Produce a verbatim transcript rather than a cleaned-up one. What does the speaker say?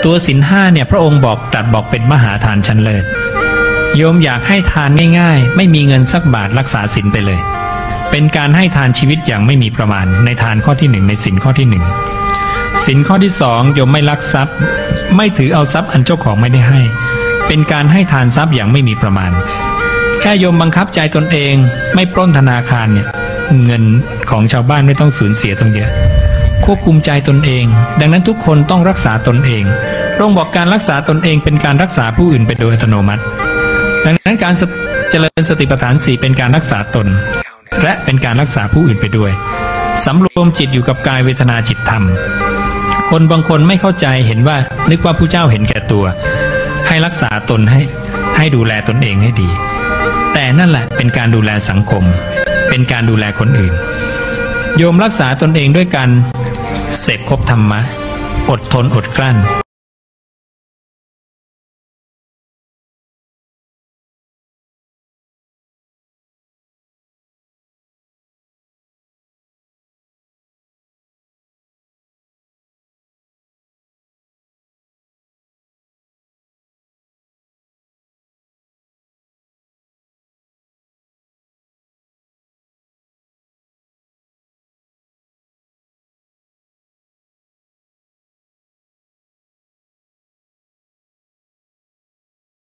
ตัวศีลห้าเนี่ยพระองค์บอกตรัสบอกเป็นมหาทานชั้นเลิศโยมอยากให้ทานง่ายๆไม่มีเงินสักบาทรักษาศีลไปเลยเป็นการให้ทานชีวิตอย่างไม่มีประมาณในทานข้อที่หนึ่งในศีลข้อที่หนึ่งศีลข้อที่สองโยมไม่ลักทรัพย์ไม่ถือเอาทรัพย์อันเจ้าของไม่ได้ให้เป็นการให้ทานทรัพย์อย่างไม่มีประมาณแค่โยมบังคับใจตนเองไม่ปล้นธนาคารเนี่ยเงินของชาวบ้านไม่ต้องสูญเสียตั้งเยอะควบคุมใจตนเองดังนั้นทุกคนต้องรักษาตนเองพระองค์บอกการรักษาตนเองเป็นการรักษาผู้อื่นไปโดยอัตโนมัติดังนั้นการเจริญสติปัฏฐานสี่เป็นการรักษาตนและเป็นการรักษาผู้อื่นไปด้วยสำรวมจิตอยู่กับกายเวทนาจิตธรรมคนบางคนไม่เข้าใจเห็นว่านึกว่าผู้เจ้าเห็นแก่ตัวให้รักษาตนให้ให้ดูแลตนเองให้ดีแต่นั่นแหละเป็นการดูแลสังคมเป็นการดูแลคนอื่นโยมรักษาตนเองด้วยการเสพคบธรรมะอดทนอดกลั้น